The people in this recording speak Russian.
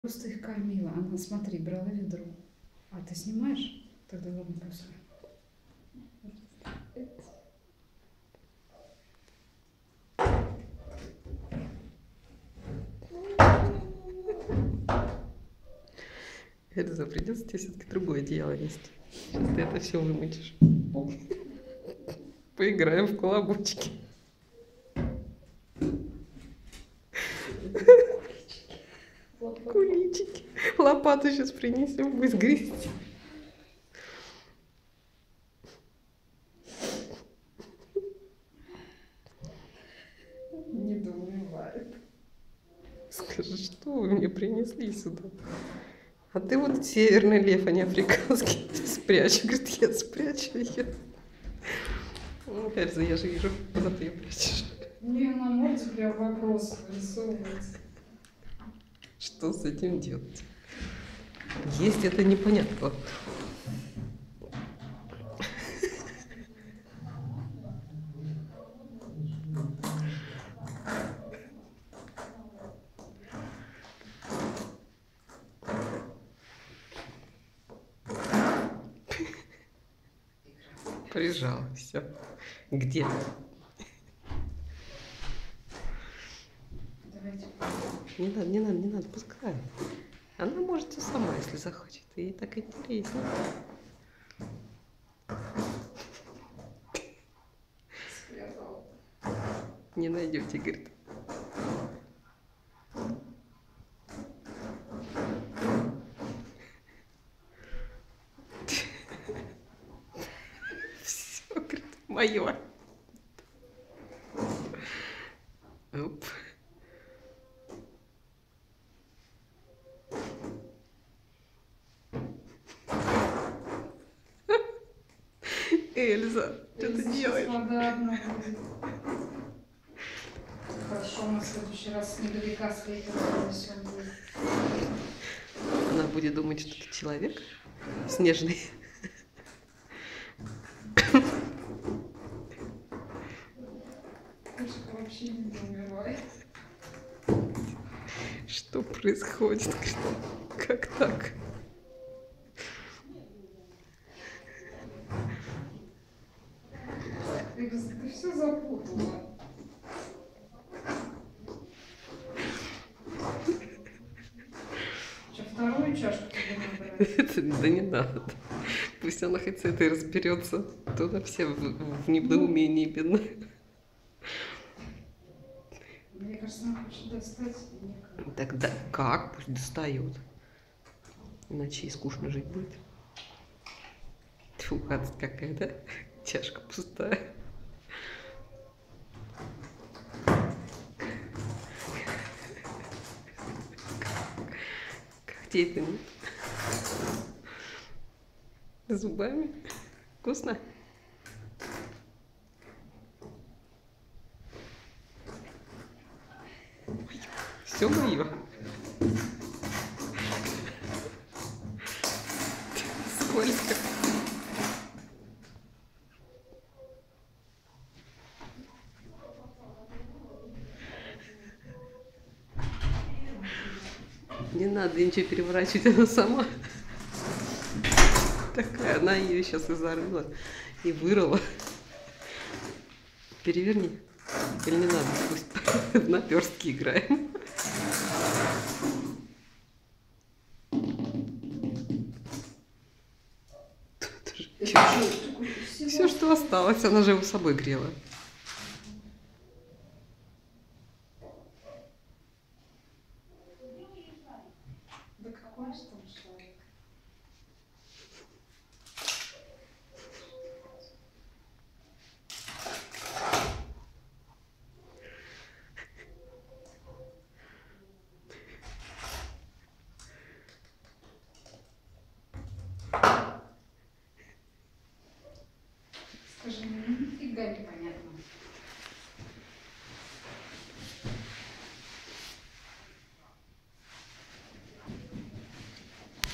Просто их кормила. Она, смотри, брала ведро. А ты снимаешь? Тогда ладно, пускай. Эльза, придется тебе все-таки другое одеяло нести. Сейчас ты это все вымочишь. Поиграем в колобочки. Куличики. Лопату сейчас принесем, будешь грызть. Недоумевает. Скажи, что вы мне принесли сюда? А ты вот северный лев, а не африканский. Спрячь. Говорит, я спрячу ее. Эльза, я же вижу, куда ты ее прячешь. Не, на морде прям вопрос вырисовывается. Что с этим делать? Есть это непонятно. Прижал, все. Где? Давайте. Не надо, не надо, не надо, пускай. Она может все сама, если захочет. Ей так интересно. Спрятал. Не найдете, говорит. Все, говорит, мое. Оп. Эльза, что ты делаешь? Вода одна будет. Хорошо, мы в следующий раз снеговика с ветром принесем. Она будет думать, что ты человек снежный. Кошка вообще не умирает. Что происходит? Как так? Ты все запутала. Что, вторую чашку тебе надо брать? Да не надо. Пусть она хоть с этой разберется. Туда все в недоумении, бедно. Мне кажется, она хочет достать некого. Тогда как? Пусть достает. Иначе и скучно жить будет. Тьфу, гадость какая, да? Чашка пустая. Когтей-то нет. Зубами. Вкусно? Все мое. Сколько? Не надо ничего переворачивать, она сама такая. Она ее сейчас изорвала и вырыла. Переверни. Или не надо? Пусть в наперстки играем. Все, что осталось, она же его с собой грела. Да какой же там человек? Скажи, мне нифига не понятно.